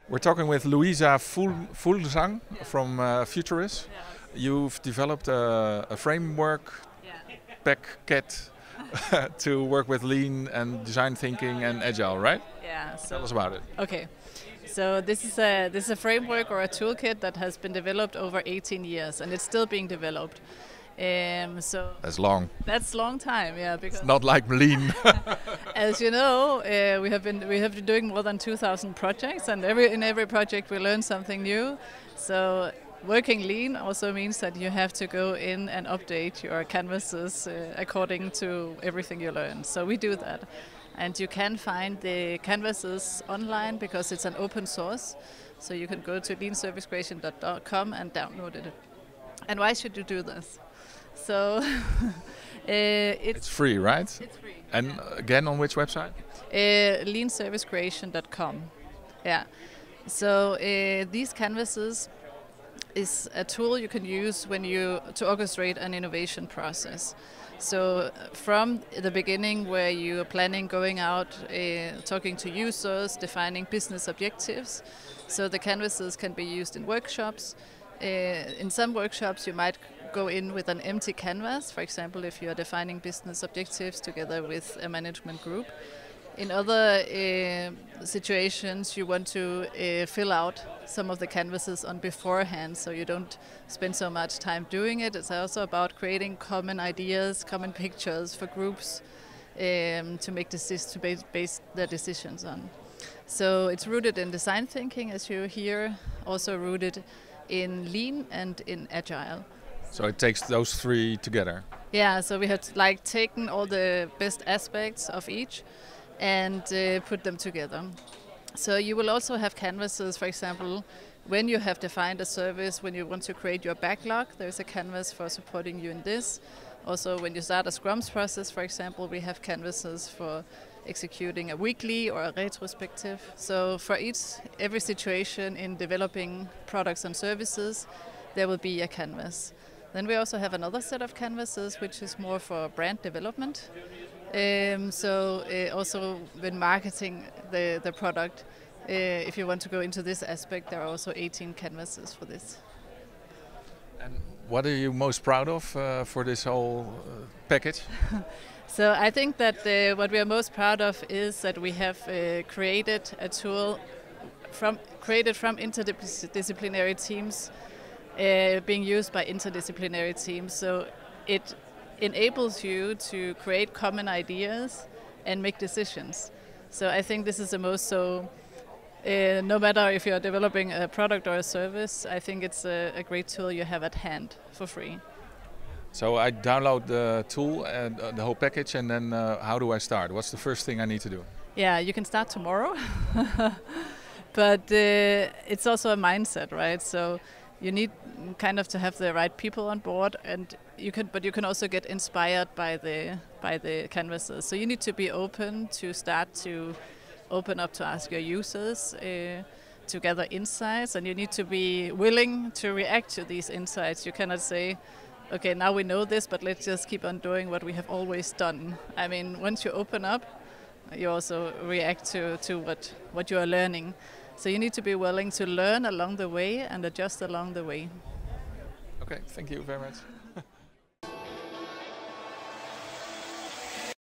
We're talking with Louisa Fulzang from Futurist. You've developed a framework, packet, to work with lean and design thinking and agile, right? Yeah. Tell us about it. Okay. So this is a framework or a toolkit that has been developed over 18 years, and it's still being developed. So That's long. that's a long time, yeah. Because It's not like lean. as you know, we have been doing more than 2,000 projects, and in every project we learn something new. So working lean also means that you have to go in and update your canvases according to everything you learn. So we do that. And you can find the canvases online because it's an open source. So you can go to leanservicecreation.com and download it. And why should you do this? So It's free, right? it's free. And again, on which website? Leanservicecreation.com. Yeah. So these canvases is a tool you can use to orchestrate an innovation process. So from the beginning, where you are planning going out, talking to users, defining business objectives. So the canvases can be used in workshops. In some workshops, you might go in with an empty canvas, for example, if you are defining business objectives together with a management group. In other situations, you want to fill out some of the canvases on beforehand, so you don't spend so much time doing it. It's also about creating common ideas, common pictures for groups to make base their decisions on. So it's rooted in design thinking, as you hear, also rooted in lean and in agile. So it takes those three together. Yeah, so we have taken all the best aspects of each and put them together. So you will also have canvases, for example, when you have defined a service, when you want to create your backlog, there's a canvas for supporting you in this. Also, when you start a Scrums process, for example, we have canvases for executing a weekly or a retrospective. So for every situation in developing products and services, there will be a canvas. Then we also have another set of canvases, which is more for brand development. Also when marketing the product, if you want to go into this aspect, there are also 18 canvases for this. And what are you most proud of for this whole package? So I think that what we are most proud of is that we have created a tool created from interdisciplinary teams being used by interdisciplinary teams. So it enables you to create common ideas and make decisions. So I think this is the most no matter if you're developing a product or a service, I think it's a great tool you have at hand for free. So I download the tool and the whole package, and then how do I start? What's the first thing I need to do? Yeah, you can start tomorrow, but it's also a mindset, right? So you need kind of to have the right people on board, and you can also get inspired by the canvases. So you need to be open to start to open up to ask your users to gather insights, and you need to be willing to react to these insights. You cannot say, okay, now we know this, but let's just keep on doing what we have always done. I mean, once you open up, you also react to what you are learning. So you need to be willing to learn along the way and adjust along the way. Okay, thank you very much.